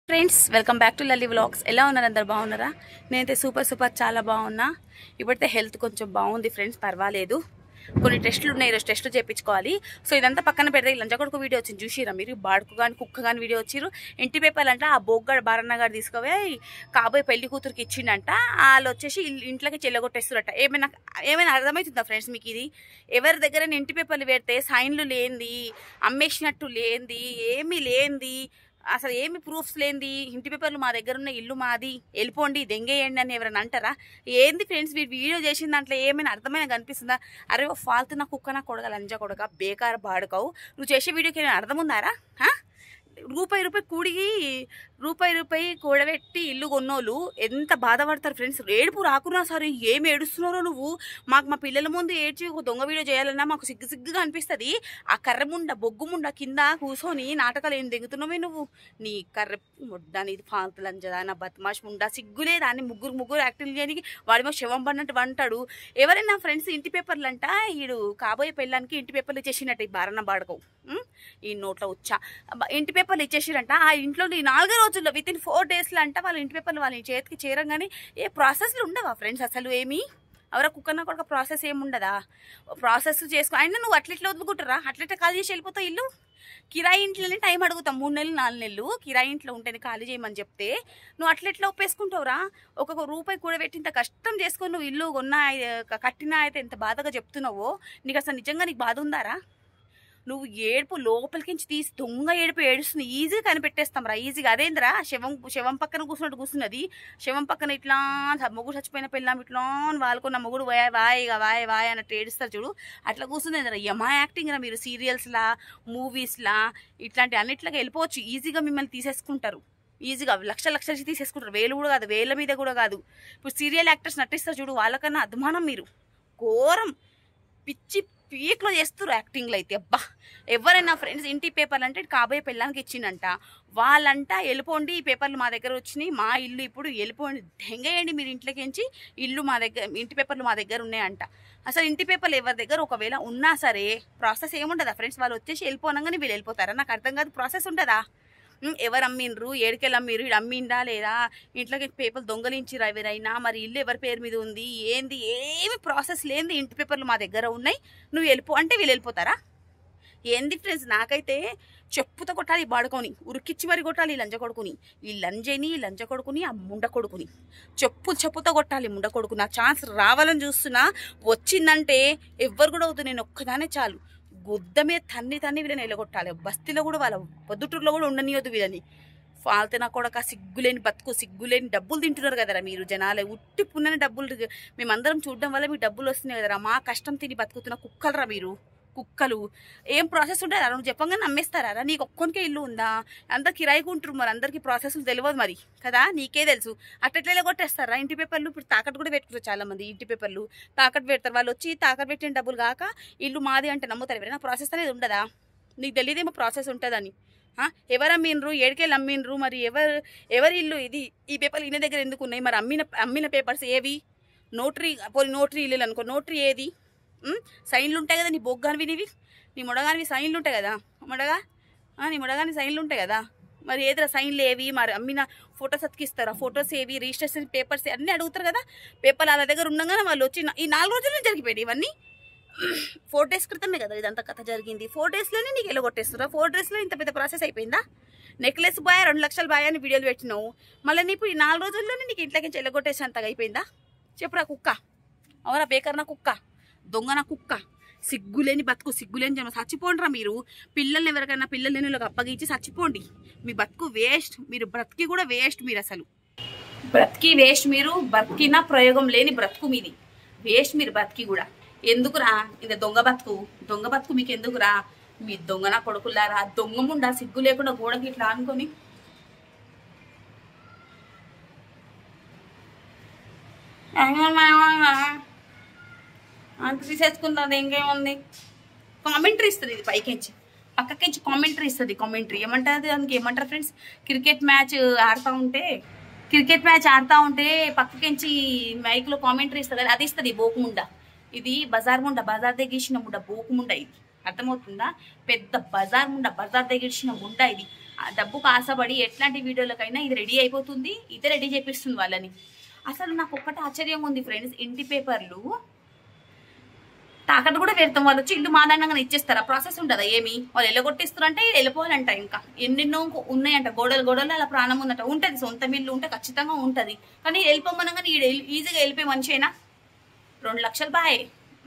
Friends welcome back to Lalli vlogs. ఎలా ఉన్నారు? అందరు బాగున్నారా? నేనైతే సూపర్ చాలా బాగున్నా. ఇప్పుడైతే హెల్త్ కొంచెం బాగుంది ఫ్రెండ్స్, పర్వాలేదు. కొన్ని టెస్టులు ఉన్నాయి, ఈరోజు టెస్టులు చేయించుకోవాలి. సో ఇదంతా పక్కన పెడితే లంచ కొడుకు వీడియో వచ్చింది చూసిరా మీరు? బాడుకు కానీ కుక్క కానీ వీడియో వచ్చిర్రు. ఇంటి పేపర్లు అంట ఆ బొగ్గాడు బారన్న గారు తీసుకుపోయి కాబోయే పెళ్లి కూతురికి ఇచ్చిండంట. వాళ్ళు వచ్చేసి ఇంట్లోకి చెల్లగొట్టేస్తారట. ఏమైనా అర్థమవుతుందా ఫ్రెండ్స్ మీకు? ఇది ఎవరి దగ్గర ఇంటి పేపర్లు పెడితే సైన్లు లేనిది, అమ్మేసినట్టు లేనిది, ఏమీ లేనిది, అసలు ఏమి ప్రూఫ్స్ లేనిది ఇంటి పేపర్లు మా దగ్గర ఉన్న ఇల్లు మాది, వెళ్ళిపోండి దెంగేయండి అని ఎవరైనా అంటారా? ఏంది ఫ్రెండ్స్ మీరు వీడియో చేసిన దాంట్లో ఏమైనా అర్థమైనా కనిపిస్తుందా? అరే ఫాల్తు నా కుక్క నా కొడక లంజా కొడక బేకార బాడుకావు, నువ్వు చేసే వీడియోకి ఏమైనా అర్థం ఉందారా? రూపాయి కూడబెట్టి ఇల్లు కొన్నోళ్ళు ఎంత బాధపడతారు ఫ్రెండ్స్. ఏడుపు రాకున్నా సరే ఏమి ఏడుస్తున్నారో నువ్వు. మా పిల్లల ముందు ఏడ్చి ఒక దొంగ వీడియో చేయాలన్నా మాకు సిగ్గుగా అనిపిస్తుంది. ఆ కర్రముండ బొగ్గుముండ కింద కూర్చొని నాటకాలు ఏం దిగుతున్నావే నువ్వు? నీ కర్ర ముడ్డా, నీది ఫాల్తు లంజదా, నా బద్మాష్ ముండా, సిగ్గులేదా అని ముగ్గురు యాక్టింగ్ చేయడానికి వాడేమో శవం పడినట్టు వంటాడు. ఎవరైనా ఫ్రెండ్స్ ఇంటి పేపర్లు అంట ఈడు కాబోయే పెళ్ళానికి ఇంటి పేపర్లు ఇచ్చేసినట్టు ఈ బారన్న బాడకవు ఈ నోట్లో వచ్చా ఇంటి పేపర్లు ఇచ్చేసిరంట. ఆ ఇంట్లో 4 రోజుల్లో విత్ ఇన్ 4 daysలో అంట వాళ్ళ ఇంటి పేపర్లు వాళ్ళ చేతికి చేరంగానే ఏ ప్రాసెస్లు ఉండవా ఫ్రెండ్స్? అసలు ఏమి ఎవరో కుక్కన కొడుక ప్రాసెస్ ఏమి ఉండదా? ప్రాసెస్ చేసుకో. అయినా నువ్వు అట్లెట్లా వదులుకుంటారా? అట్లెట్లా ఖాళీ చేసి వెళ్ళిపోతావు ఇల్లు? కిరాయి ఇంట్లోనే టైం అడుగుతాం, 3 నెలలు 4 నెలలు కిరాయి ఇంట్లో ఉంటేనే ఖాళీ చేయమని చెప్తే నువ్వు అట్లెట్లా ఒప్పేసుకుంటావురా? ఒక రూపాయి కూడా పెట్టి ఇంత కష్టం చేసుకొని నువ్వు ఇల్లు కొన్నా కట్టినా అయితే ఎంత బాధగా చెప్తున్నావో, నీకు అసలు నిజంగా నీకు బాధ ఉందారా? నువ్వు ఏడుపు లోపలికించి తీసి దొంగ ఏడుపు ఏడుస్తుంది. ఈజీగా కనిపెట్టేస్తాం రా, ఈజీగా. అదేంద్రా శవం పక్కన కూర్చున్నట్టు కూర్చున్నది. శవం పక్కన ఇట్లా మొగుడు చచ్చిపోయిన పిల్లం ఇట్లా వాళ్ళకున్న మొగుడు వాయ్ అన్నట్టు ఏడుస్తారు చూడు, అట్లా కూర్చుంది. యమా యాక్టింగ్ రా మీరు. సీరియల్స్లా మూవీస్లా ఇట్లాంటి అన్నిట్లకి వెళ్ళిపోవచ్చు. ఈజీగా మిమ్మల్ని తీసేసుకుంటారు. ఈజీగా లక్షలు తీసేసుకుంటారు. వేలు కూడా కాదు, వేల మీద కూడా కాదు. ఇప్పుడు సీరియల్ యాక్టర్స్ నటిస్తారు చూడు, వాళ్ళకన్నా అభిమానం మీరు. ఘోరం పిచ్చి పీక్లో చేస్తారు యాక్టింగ్లో అయితే. అబ్బా ఎవరైనా ఫ్రెండ్స్ ఇంటి పేపర్లు అంటే కాబోయే పెళ్ళానికి ఇచ్చిందంట. వాళ్ళంట వెళ్ళిపోండి, ఈ పేపర్లు మా దగ్గర వచ్చినాయి, మా ఇల్లు ఇప్పుడు వెళ్ళిపోండి దెంగేయండి మీరు ఇంట్లోకించి, ఇల్లు మా దగ్గర, ఇంటి పేపర్లు మా దగ్గర ఉన్నాయంట. అసలు ఇంటి పేపర్లు ఎవరి దగ్గర ఒకవేళ ఉన్నా సరే ప్రాసెస్ ఏముంటుందా ఫ్రెండ్స్? వాళ్ళు వచ్చేసి వెళ్ళిపోనగానే వీళ్ళు వెళ్ళిపోతారా? నాకు అర్థం కాదు. ప్రాసెస్ ఉంటుందా? ఎవరు అమ్మిండ్రు, ఏడుకెళ్ళి అమ్మిర్రు, ఇడు అమ్మిండా లేదా, ఇంట్లోకి పేపర్లు దొంగలించిరా ఎవరైనా, మరి ఇల్లు ఎవరి పేరు మీద ఉంది, ఏంది, ఏమి ప్రాసెస్ లేనిది ఇంటి పేపర్లు మా దగ్గర ఉన్నాయి, నువ్వు వెళ్ళిపో అంటే వీళ్ళు వెళ్ళిపోతారా? ఏంది ఫ్రెండ్స్? నాకైతే చెప్పుతో కొట్టాలి, బాడుకొని ఉరికిచ్చి మరి కొట్టాలి ఈ లంజ కొడుకుని, ఈ లంజ కొడుకుని, ఆ ముండ కొడుకుని చెప్పుతో కొట్టాలి ముండ కొడుకు. నా ఛాన్స్ రావాలని చూస్తున్నా, వచ్చిందంటే ఎవ్వరు కూడా అవుతుంది, నేను ఒక్కదానే చాలు. గుద్ద మీద తన్ని వీళ్ళని వెళ్ళగొట్టాలి. బస్తీలో కూడా వాళ్ళ పొద్దుటూరులో కూడా ఉండనియొద్దు వీళ్ళని. ఫాల్తే నా కొడక సిగ్గులేని బతుకు, సిగ్గులేని డబ్బులు తింటున్నారు కదరా మీరు జనాలే. ఉట్టి పున్నని డబ్బులు మేమందరం చూడడం వల్ల మీకు డబ్బులు వస్తున్నాయి కదరా. మా కష్టం తిని బతుకుతున్న కుక్కలరా మీరు, కుక్కలు. ఏం ప్రాసెస్ ఉంటారా? నువ్వు చెప్పంగా నమ్మేస్తారా? నీకు ఒక్కొనికే ఇల్లు ఉందా? అందరు కిరాయికి ఉంటారు, మరి అందరికీ ప్రాసెస్లు తెలియదు మరి కదా, నీకే తెలుసు. అట్లా కొట్టేస్తారా ఇంటి పేపర్లు? ఇప్పుడు తాకట్టు కూడా పెట్టుకుంటారు చాలా మంది. ఇంటి పేపర్లు తాకట్టు పెడతారు. వాళ్ళు వచ్చి తాకట్టు పెట్టిన డబ్బులు కాక ఇల్లు మాది అంటే నమ్ముతారు ఎవరైనా? ప్రాసెస్ అనేది ఉండదా? నీకు తెలియదేమో ప్రాసెస్ ఉంటుందని. ఎవరు అమ్మిండ్రు, ఏడికెళ్ళి అమ్మిండ్రు, మరి ఎవరి ఇల్లు ఇది? ఈ పేపర్లు ఈయన దగ్గర ఎందుకు ఉన్నాయి? మరి అమ్మిన పేపర్స్ ఏవి? నోటరీ ఇల్లు అనుకో, నోటరీ ఏది? సైన్లు ఉంటాయి కదా నీ బొగ్గానివి, నీ మొడగానివి సైన్లు ఉంటాయి కదా, నీ మొడగాని సైన్లు ఉంటాయి కదా. మరి ఏదైనా సైన్లు ఏవి? మరి అమ్మిన ఫొటోస్ అతికిస్తారు, ఆ ఫొటోస్ ఏవి? రిజిస్ట్రేషన్ పేపర్స్ అన్నీ అడుగుతారు కదా. పేపర్లు వాళ్ళ దగ్గర ఉండగానే వాళ్ళు వచ్చి ఈ 4 రోజుల్లో జరిగిపోయాయి ఇవన్నీ. 4 days క్రితమే కదా ఇదంతా కథ జరిగింది. 4 daysలోనే నీకు వెళ్ళగొట్టేస్తారా? 4 daysలో ఇంత పెద్ద ప్రాసెస్ అయిపోయిందా? నెక్లెస్ బాయ్ 2 లక్షల బాయ్ అని వీడియోలు పెట్టినావు, మళ్ళీ నీకు ఈ 4 రోజుల్లోనే నీకు ఇంట్లోకి వెళ్ళగొట్టేసేంతగా అయిపోయిందా? చెప్పురా కుక్క, అవరా బేకర్నా కుక్క, దొంగన కుక్క, సిగ్గులేని బతుకు, సిగ్గులేని జన్మ. చచ్చిపోండిరా మీరు. పిల్లల్ని ఎవరికైనా పిల్లలు లేని వాళ్ళకి అప్పగించి చచ్చిపోండి. మీ బతుకు వేస్ట్, మీరు బ్రతికి కూడా వేస్ట్. మీరు అసలు బ్రతికి వేస్ట్, మీరు బతికిన ప్రయోగం లేని బ్రతుకు మీది వేస్ట్. మీరు బతికి కూడా ఎందుకురా ఇంత దొంగ బతుకు మీకు ఎందుకురా? మీ దొంగన కొడుకులారా, దొంగముండా సిగ్గు లేకుండా గోడకి ఇట్లా అనుకొని అంత తీసేసుకుంటుంది. ఇంకేముంది? కామెంటరీ ఇస్తుంది ఇది, పైకించి పక్కకించి కామెంటరీ ఇస్తుంది. కామెంటరీ ఏమంటారు దానికి? ఏమంటారు ఫ్రెండ్స్? క్రికెట్ మ్యాచ్ ఆడుతూ ఉంటే పక్కకించి మైక్లో కామెంటరీ ఇస్తుంది కదా, అది ఇస్తుంది బోకుముండ. ఇది బజార్ దగ్గర ముండ బోకుముండ. ఇది అర్థమవుతుందా? పెద్ద బజార్ దగ్గర ముండ ఇది. డబ్బుకు ఆశపడి ఎట్లాంటి వీడియోలకైనా ఇది రెడీ అయిపోతుంది, ఇదే రెడీ చేపిస్తుంది వాళ్ళని. అసలు నాకు ఒక్కటి ఆశ్చర్యంగా ఉంది ఫ్రెండ్స్, ఇంటి పేపర్లు తాకట్టు కూడా పెడతాం, వాళ్ళు వచ్చి ఇల్లు మాదాండంగా ఇచ్చేస్తారా? ప్రాసెస్ ఉంటుందా ఏమి? వాళ్ళు వెళ్ళగొట్టిస్తారు అంటే వెళ్ళిపోవాలంట. ఇంకా ఎన్నెన్నో ఉన్నాయంట, గోడలు అలా ప్రాణం ఉందంట. ఉంటుంది, సొంత ఇల్లు ఉంటే ఖచ్చితంగా ఉంటుంది. కానీ వెళ్ళిపోమనగానే ఈజీగా వెళ్ళిపోయి మంచిగా 2 లక్షలు బాయ్,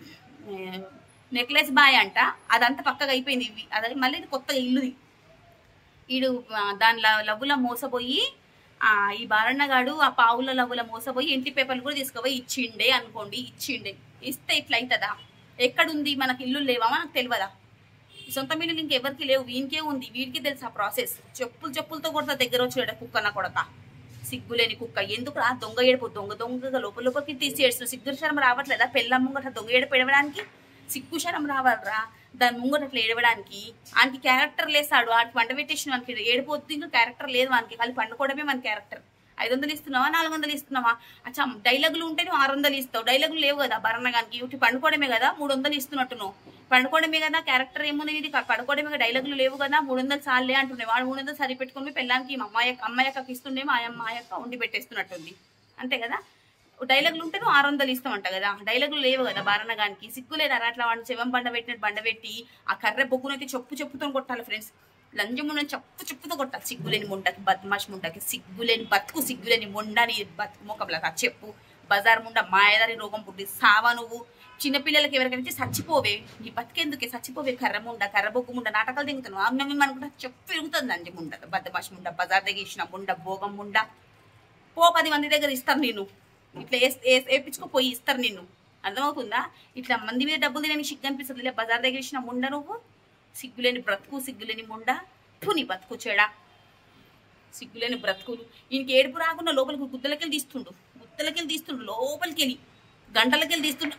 నెక్లెస్ బాయ్ అంట, అదంతా పక్కగా అయిపోయింది. అదే మళ్ళీ ఇది కొత్తగా ఇల్లుది. వీడు దాని లవ్వుల మోసపోయి ఈ బారన్నగాడు ఆ పావుల లవ్వుల మోసపోయి ఇంటి పేపర్లు కూడా తీసుకుపోయి ఇచ్చిండే అనుకోండి. ఇస్తే ఇట్లా అవుతుందా? ఎక్కడుంది? మనకి ఇల్లు లేవా? మనకు తెలియదా? సొంత ఇల్లు ఇంకెవరికి లేవు, వీనికే ఉంది. వీడికి తెలుసు ఆ ప్రాసెస్. చెప్పులతో కొడతా దగ్గర వచ్చి కుక్క నా కొడక, సిగ్గులేని కుక్క. ఎందుకు రా దొంగ ఏడుపు? దొంగగా లోపలికి తీసి ఏడుస్తుంది. సిగ్గు శరం రావట్లేదా? పెళ్ళ ముంగట దొంగ ఏడుపు ఎడవడానికి సిగ్గు శరం రావాలరా దాని ముంగట అట్లా ఏడవడానికి? ఆయనకి క్యారెక్టర్ లేసాడు, వాటికి వంట పెట్టేసిన వానికి ఏడిపోతుంది. ఇంకా క్యారెక్టర్ లేదు వానికి, ఖాళీ పండుకోవడమే మన క్యారెక్టర్. 500 ఇస్తున్నావా 400 ఇస్తున్నావా? అచ్చా డైలాగులు ఉంటే నువ్వు 600 ఇస్తావు, డైలాగులు లేవు కదా భరణగానికి. ఇటు పండుకోవడమే కదా 300 ఇస్తున్నట్టు నువ్వు. పండుకోవడమే కదా క్యారెక్టర్ ఏముంది ఇది? పండుకోవడమే కదా, డైలాగులు లేవు కదా. 300 సార్లే అంటున్నాయి. వాడు 300 సరి పెట్టుకుని పెళ్ళానికి అమ్మాయి అక్కకి ఇస్తుండే, మా అమ్మాయి అక్క ఉండి పెట్టేస్తున్నట్టుంది. అంతే కదా. డైలాగులు ఉంటే నువ్వు 600 ఇస్తామంట కదా, డైలాగులు లేవు కదా భరణగానికి. సిగ్గులేదా? అట్లా వాడిని చెవం బండ పెట్టి ఆ కర్రె బొగ్గునైతే చెప్పుతో కొట్టాలి ఫ్రెండ్స్. లంజముండని చెప్పుతో కొట్టాలి. సిగ్గులేని ముండకి, బద్మాష్ ముండకి, సిగ్గులేని బతుకు, సిగ్గులేని ముండని బతుకు మొక్కలా చెప్పు. బజార్ ముండ మాయదారి రోగం పుట్టి సావా నువ్వు. చిన్నపిల్లలకి ఎవరికైనా చచ్చిపోవే, నీ బతికెందుకే? చచ్చిపోవే కర్ర ముండ, కర్ర బొగ్గు ముండ, నాటకాలు దిగుతున్నావు. అన్నమే అనుకుంటా చెప్పు పెరుగుతుంది. లంజ ముండ, బద్మాష్ ముండ, బజార్ దగ్గర ఇచ్చిన ముండ, భోగం ముండ. 10 మంది దగ్గర ఇస్తారు నేను, ఇట్లా వేపించుకోపోయి ఇస్తారు నిన్ను. అర్థమవుతుందా? ఇట్లా మంది మీద డబ్బులు తినని సిగ్గు అనిపిస్తుంది. బజార్ దగ్గర ఇచ్చిన ముండ నువ్వు. సిగ్గులేని బ్రతుకు, సిగ్గులేని ముండ, నీ బతుకు చెడా, సిగ్గులేని బ్రతుకులు. ఈయనకి ఏడుపు రాకుండా లోపలికి గుత్తలకెళ్ళి తీస్తుండు, లోపలికెళ్ళి గంటలకెళ్ళి తీస్తుండు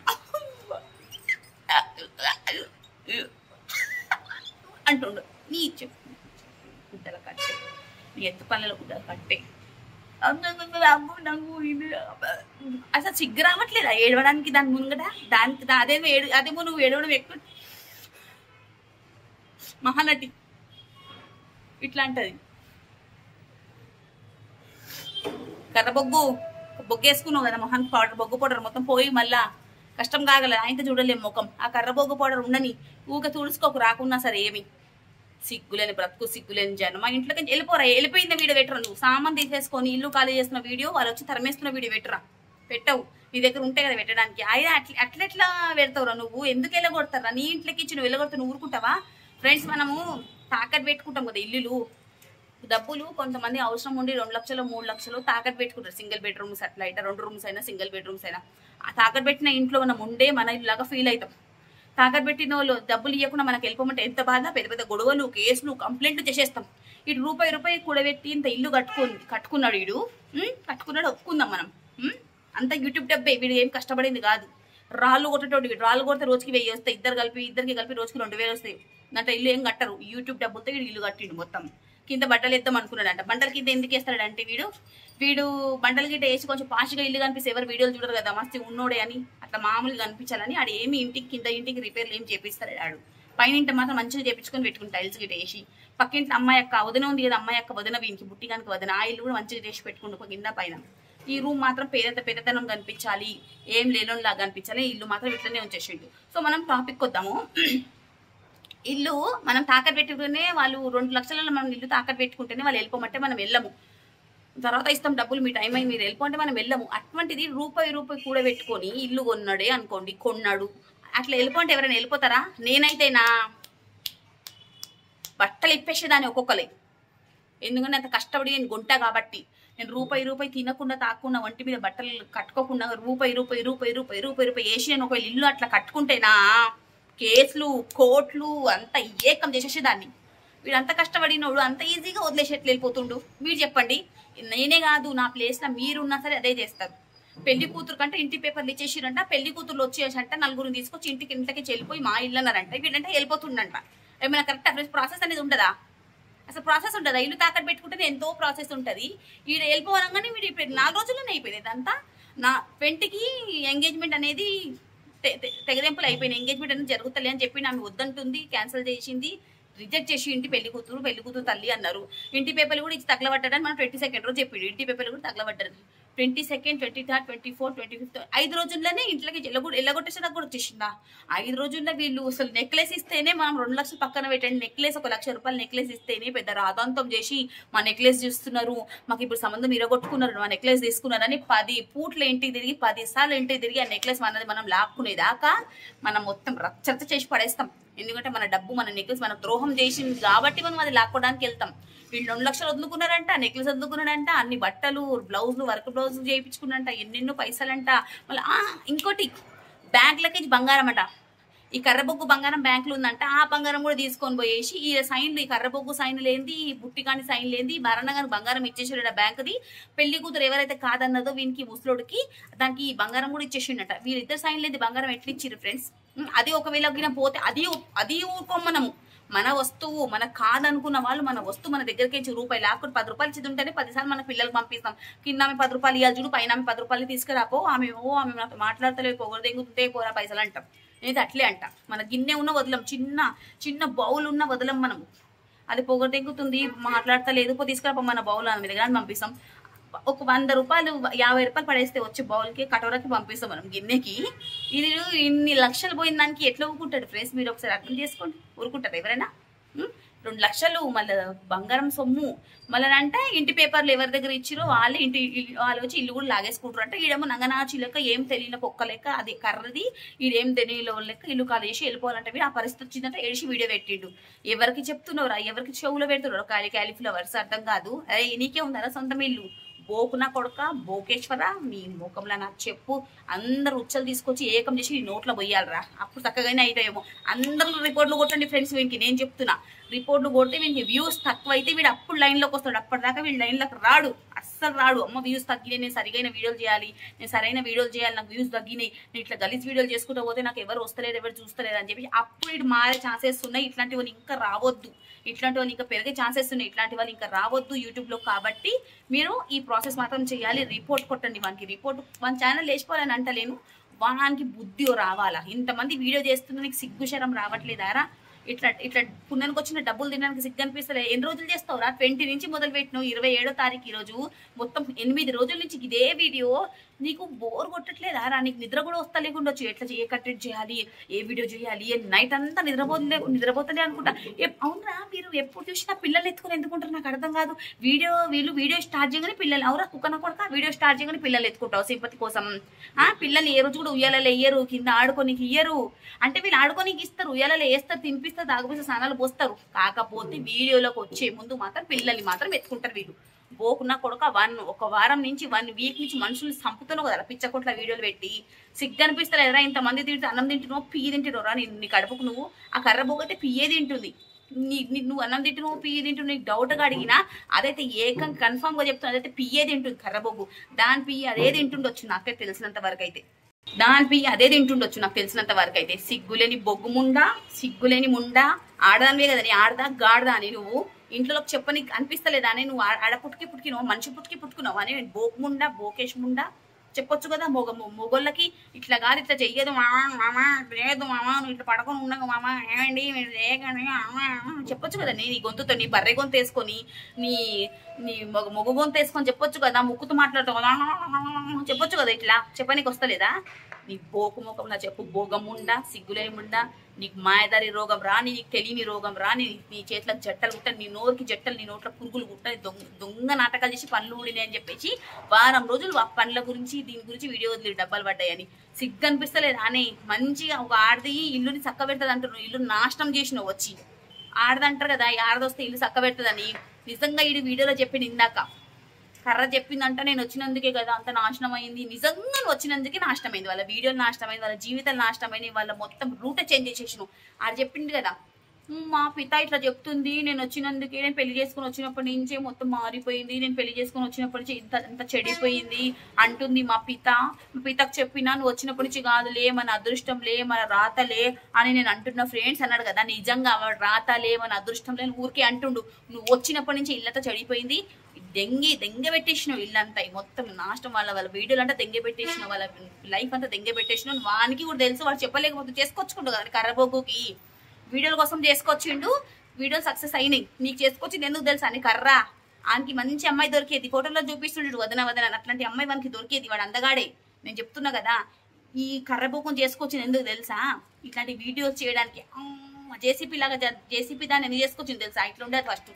అంటుండు. నీ గుడ్డల కట్టే, నీ ఎత్తు పనుల గుడ్డల కట్టే. అసలు సిగ్గు రావట్లేదా ఏడవడానికి? దాని ముంగట అదేమో నువ్వు ఏడవడం ఎక్కువ. మహానటి ఇట్లాంటది. కర్ర బొగ్గేసుకున్నావు కదా మొహన్ పౌడర్, బొగ్గు పౌడర్ మొత్తం పోయి మళ్ళా కష్టం కాగలదు. ఆయనతో చూడలేము ముఖం. ఆ కర్ర బొగ్గు పౌడర్ ఉండని ఊక తుడుచుకోకు రాకున్నా సరే. ఏమి సిగ్గులేని బ్రతుకు, సిగ్గులేని జనం. మా ఇంట్లోకి వెళ్ళిపోయింది వీడియో పెట్టరా? నువ్వు సామాన్ తీసేసుకొని ఇల్లు ఖాళీ చేస్తున్న వీడియో, వాళ్ళు వచ్చి తరమేస్తున్న వీడియో పెట్టవు. నీ దగ్గర ఉంటే కదా పెట్టడానికి. ఆయన అట్లెట్లా పెడతావురా నువ్వు? ఎందుకు వెళ్ళగొడతారా? నీ ఇంట్లోకి ఇచ్చి నువ్వు వెళ్ళగొడతా నువ్వు ఊరుకుంటావా? ఫ్రెండ్స్, మనము తాకట్టు పెట్టుకుంటాం కదా ఇల్లులు, డబ్బులు. కొంతమంది అవసరం ఉండి 2 లక్షలు 3 లక్షలు తాకట్టు పెట్టుకుంటారు. సింగిల్ బెడ్రూమ్స్ అట్లా అయితే 2 రూమ్స్ అయినా సింగిల్ బెడ్రూమ్స్ అయినా. ఆ తాకట్టు పెట్టిన ఇంట్లో మనం ఉండే మన ఇల్లులాగా ఫీల్ అవుతాం. తాకట్టు పెట్టిన వాళ్ళు డబ్బులు ఇవ్వకుండా మనకు వెళ్ళిపోమంటే ఎంత బాధ. పెద్ద పెద్ద గొడవలు, కేసులు, కంప్లైంట్లు చేసేస్తాం. ఇటు రూపాయి కూడబెట్టి ఇంత ఇల్లు కట్టుకున్నాడు వీడు. కట్టుకున్నాడు ఒప్పుకుందాం మనం. అంత యూట్యూబ్ డబ్బే, వీడు ఏం కష్టపడింది కాదు. రాళ్ళు కొట్టేటోడు వీడు. రాళ్ళు కొడితే రోజుకి 1000 వస్తాయి. ఇద్దరికి కలిపి రోజుకి 2000 వస్తాయి. అంటే ఇల్లు ఏం కట్టరు. యూట్యూబ్ డబ్బులతో వీడు ఇల్లు కట్టిండు మొత్తం. కింద బట్టలు వేద్దాం అనుకున్నాడంట. బండల కింద ఎందుకు వేస్తాడంటే వీడు బండల గిట్ట వేసి కొంచెం పాష్గా ఇల్లు కనిపిస్తే ఎవరు వీడియోలు చూడరు కదా, మస్తు ఉన్నోడే అని అట్లా మామూలుగా కనిపించాలని ఆడు ఏమి కింద ఇంటికి రిపేర్లు ఏం చేపిస్తాడు ఆడు. పైన ఇంట మాత్రం మంచిగా చేపించుకొని పెట్టుకుని టైల్స్ గిట్ట వేసి. పక్కింటి అమ్మాయి అక్క వదిన ఉంది కదా, అమ్మాయి అక్క వదిన వీనికి బుట్టిగానికి వదిన, ఆ ఇల్లు కూడా మంచిగా చేసి పెట్టుకుంటూ కింద పైన. ఈ రూమ్ మాత్రం పెద్దతనం కనిపించాలి, ఏం లేనోలాగా కనిపించాలి. ఇల్లు మాత్రం ఇట్లనే ఉంచేసిండు. సో మనం టాపిక్ వద్దాము. ఇల్లు మనం తాకట్టు పెట్టుకుంటేనే వాళ్ళు 2 లక్షలలో మనం ఇల్లు తాకట్టు పెట్టుకుంటేనే వాళ్ళు వెళ్ళిపోమంటే మనం వెళ్ళము. తర్వాత ఇస్తాం డబ్బులు, మీ టైం అయి మీరు వెళ్ళిపోంటే మనం వెళ్ళము. అటువంటిది రూపాయి కూడబెట్టుకొని ఇల్లు కొన్నాడే అనుకోండి, కొన్నాడు అట్లా వెళ్ళిపోంటే ఎవరైనా వెళ్ళిపోతారా? నేనైతేనా బట్టలు ఇప్పేసేదాన్ని ఒక్కొక్కలే. ఎందుకంటే అంత కష్టపడి నేను గుంట కాబట్టి. నేను రూపాయి తినకుండా తాకుండా ఒంటి మీద బట్టలు కట్టుకోకుండా రూపాయి వేసి నేను ఒకవేళ ఇల్లు అట్లా కట్టుకుంటేనా కేసులు, కోట్లు అంతా ఏకం చేసేసేదాన్ని. వీడు అంత కష్టపడినోడు అంత ఈజీగా వదిలేసి ఎట్లా వెళ్ళిపోతుండు మీరు చెప్పండి. నేనే కాదు, నా ప్లేస్లో మీరున్నా సరే అదే చేస్తారు. పెళ్లి కూతురు కంటే ఇంటి పేపర్లు ఇచ్చేసిరంట. పెళ్లి కూతురు వచ్చేసంట నలుగురిని తీసుకొచ్చి ఇంటికి వెళ్ళిపోయి మా ఇల్లు అన్నారంట. వీడంటే వెళ్ళిపోతుండంట. ఏమైనా కరెక్ట్ ప్రాసెస్ అనేది ఉండదా? అసలు ప్రాసెస్ ఉంటుందా? ఇల్లు తాకట్టు పెట్టుకుంటే ఎంతో ప్రాసెస్ ఉంటుంది. వీడు వెళ్ళిపోవడంగానే వీడు ఇప్పుడు 4 రోజుల్లోనే అయిపోయింది ఇదంతా. నా వెంటికి ఎంగేజ్మెంట్ అనేది తెగదెంపులు అయిపోయినాయి. ఎంగేజ్మెంట్ అనేది జరుగుతలే అని చెప్పి నన్ను వద్దంటుంది, క్యాన్సిల్ చేసింది. రిజెక్ట్ చేసి ఇంటి పెళ్లి కూతురు తల్లి అన్నారు. ఇంటి పేపర్లు కూడా ఇచ్చి తగలబడ్డాడని మనం 22nd రోజు చెప్పిండు. ఇంటి పేపర్లు కూడా తగలబడ్డారు. 22nd, 23rd, 24th, 25th 5 రోజుల్లోనే ఇంట్లోకి ఎల్లగొట్టేసాక కూడా వచ్చేసిందా? 5 రోజుల్లో వీళ్ళు అసలు నెక్లెస్ ఇస్తేనే మనం 2 లక్షలు పక్కన పెట్టండి, నెక్లెస్ 1 లక్ష రూపాయలు నెక్లెస్ ఇస్తేనే పెద్ద రాధాంతం చేసి మా నెక్లెస్ చూస్తున్నారు, మాకు ఇప్పుడు సంబంధం ఇరగొట్టుకున్నారు, మా నెక్లెస్ తీసుకున్నారని 10 పూట్ల ఇంటికి తిరిగి 10 సార్లు ఇంటికి తిరిగి ఆ నెక్లెస్ మనది మనం లాక్కునేదాకా మనం మొత్తం రచ్చ చేసి పడేస్తాం. ఎందుకంటే మన డబ్బు మన నెక్లెస్ మనం ద్రోహం చేసింది కాబట్టి మనం అది లాక్కోవడానికి వెళ్తాం. వీళ్ళు 2 లక్షలు వదులుకున్నారంట, నెక్లెస్ వదులుకున్నాడంట, అన్ని బట్టలు బ్లౌజులు వర్క్ బ్లౌజులు చేయించుకున్నంట, ఎన్నెన్నో పైసలంట. మళ్ళీ ఇంకోటి బ్యాంక్ లకేజ్ బంగారం అంట. ఈ కర్రబొగ్గు బంగారం బ్యాంకులు ఉందంట, ఆ బంగారం కూడా తీసుకొని పోయేసి ఈ సైన్లు, ఈ కర్రబొగ్గు సైన్ లేంది, ఈ బుట్టికాని సైన్ లేంది, భరణగాని బంగారం ఇచ్చేసాడు ఆ బ్యాంకుది. పెళ్లి కూతురు ఎవరైతే కాదన్నదో వీనికి ముసలోడికి దానికి ఈ బంగారం కూడా ఇచ్చేసిండట. వీరిద్దరు సైన్ లేని బంగారం ఎట్లా ఇచ్చిర్రు ఫ్రెండ్స్? అది ఒకవేళ పోతే అది ఊరుకోమనము. మన వస్తువు మన కాదనుకున్న వాళ్ళు మన వస్తువు మన దగ్గరికి రూపాయి లాక్కుని 10 రూపాయలు ఇచ్చి ఉంటేనే 10 సార్లు మన పిల్లలకు పంపిస్తాం. కింద ఆమె 10 రూపాయలు ఇవ్వాలి చూడు, పైన ఆమె 10 రూపాయలు తీసుకురాపో, ఆమె నాతో మాట్లాడతలేదు, పొగరదెంగుతుంటే పోరా పైసలు అంటాం. నేను అట్లే అంట. మన గిన్నె ఉన్న వదలం, చిన్న బౌల్ ఉన్న వదలం మనం. అది పొగరదెంగుతుంది, మాట్లాడతలేదు, తీసుకురాపో మన బౌల్ ఆమె దగ్గర పంపిస్తాం. ఒక 100 రూపాయలు 50 రూపాయలు పడేస్తే వచ్చే బౌల్కి కటోరాకి పంపిస్తాం మనం గిన్నెకి. ఇది ఇన్ని లక్షలు పోయిన దానికి ఎట్లా ఊరుకుంటాడు ఫ్రెండ్స్? మీరు ఒకసారి అర్థం చేసుకోండి. ఊరుకుంటారు ఎవరైనా? 2 లక్షలు మళ్ళీ బంగారం సొమ్ము, మళ్ళీ అంటే ఇంటి పేపర్లు ఎవరి దగ్గర ఇచ్చిరో వాళ్ళు వచ్చి ఇల్లు కూడా లాగేసుకుంటారు అంటే. ఈడేమో నంగనాచి లెక్క, ఏం తెలియని కుక్క లెక్క, అది కర్రది, ఈడేం తెలియని లెక్క ఇల్లు కాలు చేసి వెళ్ళిపోవాలంటే వీడు ఆ పరిస్థితి వచ్చిందంటే ఏడిసి వీడియో పెట్టిండు. ఎవరికి చెప్తున్నారా? ఎవరికి చెవులో పెడుతున్నారు? క్యాలీఫ్లవర్స్ అర్థం కాదు. అరే నీకే ఉందారా సొంతం ఇల్లు? బోకునా కొడుక, బోకేశ్వర, మీ ముఖంలో నాకు చెప్పు. అందరు ఉచ్చలు తీసుకొచ్చి ఏకం చేసి నీ నోట్లో పోయాలరా, అప్పుడు చక్కగానే అవుతాయేమో. అందరూ రిపోర్ట్లు కొట్టండి ఫ్రెండ్స్. వీనికి నేను చెప్తున్నా, రిపోర్ట్లు కొడితే వీనికి వ్యూస్ తక్కువ అయితే వీడు అప్పుడు లైన్లోకి వస్తాడు. అప్పటిదాకా వీడు లైన్లోకి రాడు, అస్సలు రాడు. అమ్మ వ్యూస్ తగ్గినాయి, నేను సరిగైన వీడియోలు చేయాలి, నేను సరైన వీడియోలు చేయాలి, నాకు వ్యూస్ తగ్గినాయి, నేను ఇట్లా గలీజ్ వీడియోలు చేసుకుంటూ పోతే నాకు ఎవరు వస్తలేరు, ఎవరు చూస్తలేరు అని చెప్పి అప్పుడు వీడు మారే ఛాన్సెస్ ఉన్నాయి. ఇట్లాంటి వాళ్ళు ఇంకా రావద్దు, ఇట్లాంటి వాళ్ళు ఇంకా పెరిగే ఛాన్సెస్ ఉన్నాయి, ఇట్లాంటి వాళ్ళు ఇంకా రావద్దు యూట్యూబ్లో. కాబట్టి మీరు ఈ ప్రాసెస్ మాత్రం చేయాలి. రిపోర్ట్ కొట్టండి వానికి. రిపోర్ట్ మన ఛానల్ వేసుకోవాలని అంటలేను, వానికి బుద్ధి రావాలా. ఇంతమంది వీడియో చేస్తున్నా నీకు సిగ్గు శరం రావట్లేదారా? ఇట్లా పుణ్యానికి వచ్చిన డబ్బులు తినడానికి సిగ్గు అనిపిస్తలే? ఎన్ని రోజులు చేస్తావురా? 20 నుంచి మొదలు పెట్టినావు, 27వ తారీఖు ఈరోజు, మొత్తం 8 రోజుల నుంచి ఇదే వీడియో. నీకు బోర్ కొట్టట్లేదారా? నీకు నిద్ర కూడా వస్తలేకుండొచ్చు. ఎట్లా కంటెంట్ చేయాలి, ఏ వీడియో చేయాలి, నైట్ అంతా నిద్రపోతలే అనుకుంటా. అవునరా, మీరు ఎప్పుడు చూసినా పిల్లలు ఎత్తుకుని ఎందుకుంటారు నాకు అర్థం కాదు. వీళ్ళు వీడియో స్టార్ట్ చేయగానే పిల్లలు, అవురా కుక్కన కొడక, వీడియో స్టార్ట్ చేయగానే పిల్లలు ఎత్తుకుంటావు సింపతి కోసం. పిల్లల్ని ఏ రోజు కూడా ఉయ్యాలలో వేయరు, కింద ఆడుకోనికి ఇయ్యరు. అంటే వీళ్ళు ఆడుకోనికి ఇస్తారు, ఉయ్యాలలో వేస్తారు, తినిపిస్తారు, తాగిపిస్తారు, స్నానాలు పోస్తారు. కాకపోతే వీడియోలోకి వచ్చే ముందు మాత్రం పిల్లల్ని మాత్రం ఎత్తుకుంటారు వీళ్ళు. బోకున్నా కొడుక ఒక వారం నుంచి 1 వీక్ నుంచి మనుషుల్ని చంపుతున్నావు కదా పిచ్చకొట్ల వీడియోలు పెట్టి. సిగ్గు అనిపిస్తారు ఎదురా? ఇంతమంది తింటే అన్నం తింటున్నావు, పియ్యి తింటున్నావురా? నీ కడుపుకు నువ్వు ఆ కర్ర బొగ్గైతే పియ్యే తింటుంది. నువ్వు అన్నం తింటున్నావు, పియ్యి తింటున్నావు, నీకు డౌట్గా అడిగినా అదైతే ఏకం కన్ఫామ్ గా చెప్తున్నా, అదైతే పియ్యే తింటుంది కర్ర బొగ్గు. దాని పియ్యి అదే తింటుండొచ్చు నాకైతే తెలిసినంత వరకు అయితే. దాని పియ్యి అదే తింటుండొచ్చు నాకు తెలిసినంత వరకు అయితే. సిగ్గులేని బొగ్గు ముండా, సిగ్గులేని ముండా, ఆడదానివే కదా నీ, ఆడదా గాడదా అని నువ్వు ఇంట్లోకి చెప్పని అనిపిస్తలేదా అని? నువ్వు ఆడ పుట్టుకున్నావు, మనిషి పుట్టుకున్నావు అని బోగు ముండా, బోకేష్ ముండా చెప్పొచ్చు కదా. మొగోళ్ళకి ఇట్లా కాదు, ఇట్లా చెయ్యదు మామ, లేదు మామ, నువ్వు ఇట్లా పడుకొని ఉండగా మామ, ఏమండి మీరు లేకండి చెప్పొచ్చు కదా. నీ గొంతుతో, నీ బర్రె గొంతు వేసుకొని, నీ మొగ గొంతు వేసుకొని చెప్పొచ్చు కదా. ముక్కుతూ మాట్లాడుతావు కదా, చెప్పొచ్చు కదా. ఇట్లా చెప్పనీకి వస్తలేదా? నీ బోకు ముఖంలో చెప్పు, బోగముండా, సిగ్గులేని ముండా. నీకు మాయదారి రోగం రాని, నీకు తెలియని రోగం రాని, నీ చేతులకు జట్టలు కుట్ట, నీ నోరుకి జట్టలు, నీ నోట్ల పురుగులు కుట్ట, దొంగ నాటకాలు చేసి పనులు ఊడినాయి అని చెప్పేసి వారం రోజులు ఆ పనుల గురించి దీని గురించి వీడియో వదిలి డబ్బాలు పడ్డాయని. సిగ్గు అనిపిస్తలేదు అని? మంచిగా ఒక ఆడది ఇల్లుని చక్క పెడుతుంది అంటారు, ఇల్లు నాశనం చేసినావు వచ్చి. ఆడదంటారు కదా, ఆడదొస్తే ఇల్లు చక్క పెడుతుందని. నిజంగా ఈ వీడియోలో చెప్పింది ఇందాక, కర్ర చెప్పిందంట నేను వచ్చినందుకే కదా అంత నాశనం అయింది. నిజంగా వచ్చినందుకే నాశనమైంది, వాళ్ళ వీడియోలు నాశనమైంది, వాళ్ళ జీవితాలు నాశనమైంది, వాళ్ళ మొత్తం రూటే చేంజ్ చేసేసినావు. ఆడ చెప్పింది కదా, మా పిత ఇట్లా చెప్తుంది, నేను వచ్చినందుకే, నేను పెళ్లి చేసుకుని వచ్చినప్పటి నుంచే మొత్తం మారిపోయింది, నేను పెళ్లి చేసుకుని వచ్చినప్పటి నుంచి ఇంత చెడిపోయింది అంటుంది మా పితకు చెప్పినా, నువ్వు వచ్చినప్పటి నుంచి కాదులే, మన అదృష్టం లే, మన రాతలే అని నేను అంటున్నా ఫ్రెండ్స్ అన్నాడు కదా. నిజంగా రాతలే, మన అదృష్టం లే ఊరికే అంటుండు. నువ్వు వచ్చినప్పటి నుంచి ఇల్లంతా చెడిపోయింది, దెంగ పెట్టేసినావు ఇల్లంతా, మొత్తం నాశనం. వాళ్ళ వీడియోలు అంటే దెంగ పెట్టేసినావు, వాళ్ళ లైఫ్ అంతా దెంగ పెట్టేసినావు. వానికి కూడా తెలుసు, వాడు చెప్పలేకపోతే చేసుకొచ్చుకుంటు కదా కర్రబొగ్గుకి వీడియోల కోసం చేసుకొచ్చిండు. వీడియో సక్సెస్ అయినాయి. నీకు చేసుకొచ్చింది ఎందుకు తెలుసా? నీ కర్రా ఆయనకి మంచి అమ్మాయి దొరికేది, ఫోటోలో చూపిస్తుండడు వదన వదన, అట్లాంటి అమ్మాయి మనకి దొరికేది, వాడు అందగాడే. నేను చెప్తున్నా కదా, ఈ కర్రబోకం చేసుకొచ్చింది ఎందుకు తెలుసా? ఇట్లాంటి వీడియోస్ చేయడానికి. జేసీపీ లాగా జేసీపీ దాన్ని ఎందుకు చేసుకొచ్చింది తెలుసా? ఇట్లా ఉండదు ఫస్ట్.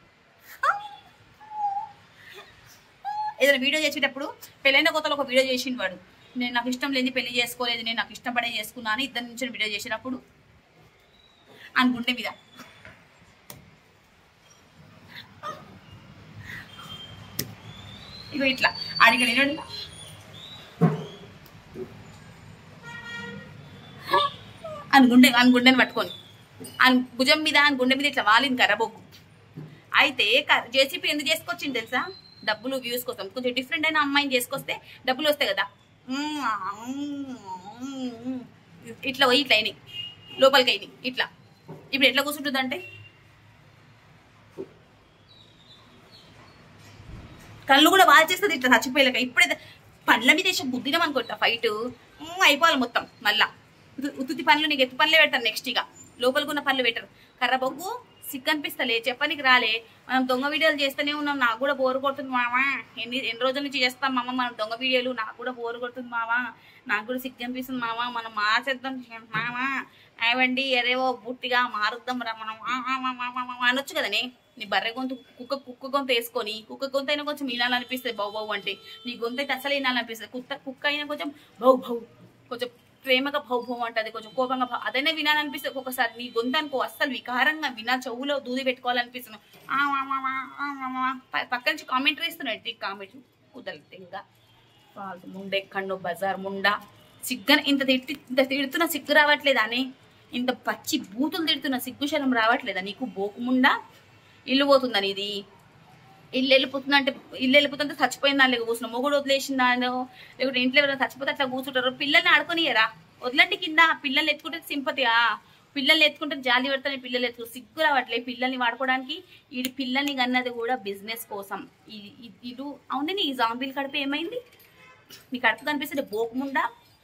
ఏదైనా వీడియో చేసేటప్పుడు పెళ్ళైన కొత్తలో ఒక వీడియో చేసిండు వాడు, నేను నాకు ఇష్టం లేని పెళ్లి చేసుకోలేదు, నేను నాకు ఇష్టం పడే చేసుకున్నాను, ఇద్దరి నుంచి వీడియో చేసినప్పుడు అనుకుంటే మీద ఇగో ఇట్లా అడిగిన అనుగుండెని పట్టుకొని భుజం మీద గుండె మీద ఇట్లా వాలింది కర్రబొగ్గు. అయితే జేసీపీ ఎందుకు చేసుకొచ్చింది తెలుసా? డబ్బులు వ్యూస్ కోసం. కొంచెం డిఫరెంట్ అయిన అమ్మాయిని చేసుకొస్తే డబ్బులు వస్తాయి కదా. ఇట్లా పోయి ఇట్లా అయినాయి, లోపలికి అయినాయి ఇట్లా. ఇప్పుడు ఎట్లా కూర్చుంటుంది అంటే కళ్ళు కూడా వాల్చేస్తుంది ఇట్లా చచ్చిపోయేలాక. ఇప్పుడే పండ్ల మీద వేసే బుద్ధినం అనుకుంటా ఫైట్ అయిపోవాలి మొత్తం. మళ్ళా ఉత్తి పనులు నీకు ఎత్తు పనులే పెడతారు నెక్స్ట్. ఇక లోపలికి ఉన్న పనులు పెట్టరు. కర్రబొగ్గు సిగ్గు అనిపిస్తలే, చెప్పనికి రాలే. మనం దొంగ వీడియోలు చేస్తూనే ఉన్నాం, నాకు కూడా బోరు కొడుతుంది మావా. ఎన్ని రోజుల నుంచి చేస్తాం మామ మనం దొంగ వీడియోలు, నాకు కూడా బోరు కొడుతుంది మావా, నాకు కూడా సిగ్గు అనిపిస్తుంది మావా, మనం మార్చేద్దాం మావా, అవండి ఎరేవో బుట్టిగా మారుద్దాం రా మనం అనొచ్చు కదనే. నీ బర్రె గొంతు కుక్క గొంతు వేసుకొని, కుక్క గొంతు అయినా కొంచెం వినాలనిపిస్తుంది బౌ బౌ అంటే, నీ గొంతు అయితే అసలు వినాలనిపిస్తుంది. కుక్క అయినా కొంచెం భౌ భౌ, కొంచెం ప్రేమగా భౌ భౌ అంటది, కొంచెం కోపంగా అదైనా వినాలనిపిస్తుంది. ఒక్కొక్కసారి నీ గొంతు అనుకో అస్సలు వికారంగా వినా, చెవులో దూది పెట్టుకోవాలనిపిస్తుంది. పక్క నుంచి కామెంటరీ ఇస్తున్నాడు, కామెంట్ కుదరదు ఇంకా వాళ్ళు ముండే కన్ను బజార్ ముండా. సిగ్గన ఇంత తిడుతున్నా సిగ్గు రావట్లేదా అని? ఇంత పచ్చి బూతులు తిడుతున్నా సిగ్గుశలం రావట్లేదా నీకు? బోకుముండా ఇల్లు పోతుందని, ఇది ఇల్లు వెళ్ళిపోతుందంటే ఇల్లు వెళ్ళిపోతుంటే చచ్చిపోయిందా లేక కూర్చున్నా, మొగుడు వదిలేసిందానో లేకుంటే ఇంట్లో ఎవరైనా చచ్చిపోతే అట్లా కూర్చుంటారు. పిల్లల్ని ఆడుకోనియరా? వదలండి కింద. పిల్లల్ని ఎత్తుకుంటే సింపతియా? పిల్లల్ని ఎత్తుకుంటే జాలి పెడతాను. పిల్లలు ఎత్తుకు సిగ్గు రావట్లేదు పిల్లల్ని వాడుకోవడానికి. ఈ పిల్లల్ని కన్నది కూడా బిజినెస్ కోసం. ఇల్లు అవును. నీ జాంబీలు కడుపు ఏమైంది? నీ కడుపు కనిపిస్తుంది బోకుముండా,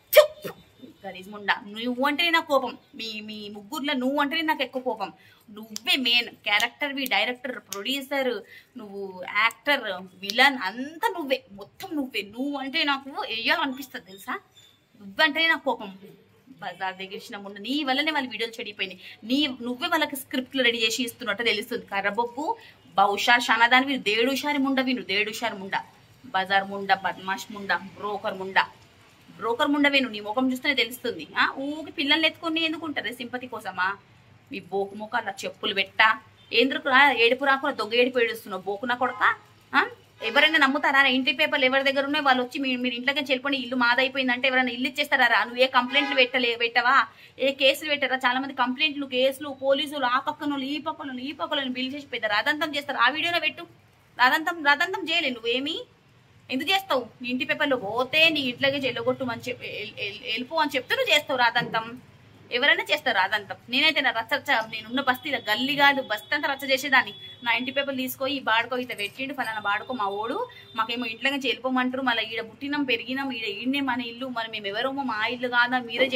గలీజ్ ముండా. నువ్వు అంటే నాకు కోపం. మీ ముగ్గురులో నువ్వు అంటే నాకు ఎక్కువ కోపం. నువ్వే మెయిన్ క్యారెక్టర్వి, డైరెక్టర్, ప్రొడ్యూసర్, నువ్వు యాక్టర్, విలన్ అంతా నువ్వే, మొత్తం నువ్వే. నువ్వు అంటే నాకు వేయాలనిపిస్తుంది తెలుసా? నువ్వంటే నాకు కోపం. బజార్ దగ్గర ముందు నీ వల్లనే వాళ్ళ వీడియోలు చెడిపోయినాయి. నువ్వే వాళ్ళకి స్క్రిప్ట్లు రెడీ చేసి ఇస్తున్నట్టు తెలుస్తుంది. కర్రబొగ్గు బహుశా షానదానివి, దేడుషారి ముండ విను, దేడుషారి ముండ, బజార్ ముండ, బద్మాష్ ముండ, బ్రోకర్ ముండ వేను. నీ ముఖం చూస్తేనే తెలుస్తుంది. ఊకి పిల్లల్ని ఎత్తుకొని ఎందుకుంటారే సింపతి కోసమా? మీ బోకు ముఖాల చెప్పులు పెట్టా ఎందుకు ఏడుపు రాకుండా దొంగ ఏడుపు ఏడుస్తున్నావు బోకునా కొడక. ఎవరైనా నమ్ముతారా? ఇంటి పేపర్లు ఎవరి దగ్గర ఉన్నాయి వాళ్ళు వచ్చి మీరు ఇంట్లోకి వెళ్ళిపోయి ఇల్లు మాదైపోయిందంటే ఎవరైనా ఇల్లు ఇచ్చేస్తారా? నువ్వు ఏ కంప్లైంట్లు పెట్టవా? ఏ కేసులు పెట్టారా? చాలా మంది కంప్లైంట్లు, కేసులు, పోలీసులు ఆ పక్కన ఈ పక్కన బిల్ చేసి పెద్ద రాదంతం చేస్తారు. ఆ వీడియోలో పెట్టు. రాదంతం చేయలే నువ్వేమి ఎందుకు చేస్తావు? నీ ఇంటి పేపర్లో పోతే నీ ఇంట్లోకి చెల్లగొట్టు అని చెప్పి వెళ్ళిపో అని చెప్తే నువ్వు చేస్తావు రాదంతం. ఎవరైనా చేస్తారు రాదంతం. నేనైతే నా రచ్చ నేనున్న బస్తీలో గల్లీ కాదు బస్తీ అంతా రచ్చ చేసేదాన్ని. నా ఇంటి పేపర్లు తీసుకొని ఈ బాడుకో ఇట్లా పెట్టిండు ఫలానా బాడుకో మా ఓడు, మాకేమో ఇంట్లోకి వెళ్ళిపోమంటారు, మళ్ళీ ఈడ పుట్టినాం పెరిగినాం, ఈడనే మన ఇల్లు, మరి మేము ఎవరేమో మా ఇల్లు కాదా, మీరే